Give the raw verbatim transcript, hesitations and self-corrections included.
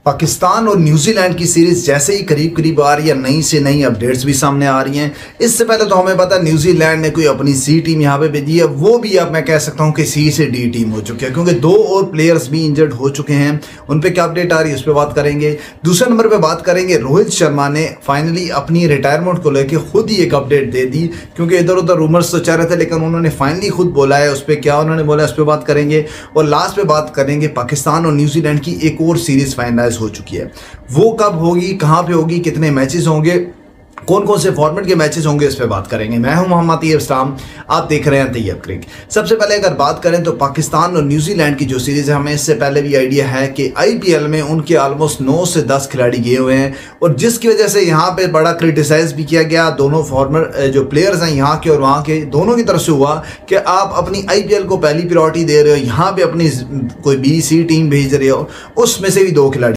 पाकिस्तान और न्यूजीलैंड की सीरीज जैसे ही करीब करीब आ रही है, नई से नई अपडेट्स भी सामने आ रही हैं। इससे पहले तो हमें पता है न्यूजीलैंड ने कोई अपनी सी टीम यहाँ पे भेजी है, वो भी अब मैं कह सकता हूँ कि सी से डी टीम हो चुकी है, क्योंकि दो और प्लेयर्स भी इंजर्ड हो चुके हैं। उन पे क्या अपडेट आ रही है उस पर बात करेंगे। दूसरे नंबर पर बात करेंगे, रोहित शर्मा ने फाइनली अपनी रिटायरमेंट को लेकर खुद ही एक अपडेट दे दी, क्योंकि इधर उधर रूमर्स तो चल रहे थे, लेकिन उन्होंने फाइनली खुद बोला है। उस पर क्या उन्होंने बोला है उस पर बात करेंगे। और लास्ट पे बात करेंगे, पाकिस्तान और न्यूजीलैंड की एक और सीरीज फाइनलाइज हो चुकी है। वो कब होगी, कहां पे होगी, कितने मैचेस होंगे, कौन कौन से फॉर्मेट के मैचेस होंगे, इस पे बात करेंगे। मैं हूं मोहम्मद तैयब इस्लाम, आप देख रहे हैं तैयब क्रिक। सबसे पहले अगर बात करें तो पाकिस्तान और न्यूजीलैंड की जो सीरीज है, हमें इससे पहले भी आइडिया है कि आईपीएल में उनके ऑलमोस्ट नौ से दस खिलाड़ी गए हुए हैं, और जिसकी वजह से यहाँ पे बड़ा क्रिटिसाइज भी किया गया। दोनों फॉर्मर जो प्लेयर्स हैं यहाँ के और वहाँ के, दोनों की तरफ से हुआ कि आप अपनी आईपीएल को पहली प्रायोरिटी दे रहे हो, यहाँ पे अपनी कोई बी सी टीम भेज रहे हो, उसमें से भी दो खिलाड़ी